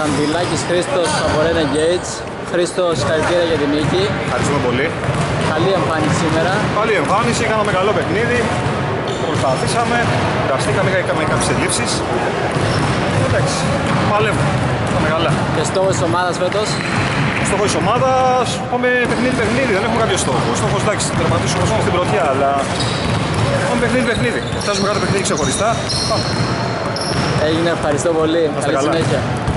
Κανδυλάκης Χρήστος από Renegades. Χρήστο, συγχαρητήρια για την νίκη. Ευχαριστούμε πολύ. Καλή εμφάνιση σήμερα. Καλή εμφάνιση, κάναμε καλό παιχνίδι. Προσπαθήσαμε, κουραστήκαμε, είχαμε κάποιες ελλείψεις. Εντάξει, παλεύουμε. Πάμε καλά. Και στόχος της ομάδας φέτος? Ο στόχος της ομάδας, πάμε παιχνίδι, δεν έχουμε κάποιο στόχο. Ο στόχος, εντάξει, τερματίσουμε στην πρωτιά, αλλά πάμε παιχνίδι. Φτάσουμε κάθε παιχνίδι ξεχωριστά. Πάμε. Έγινε, ευχαριστώ πολύ. Καλή συνέχεια.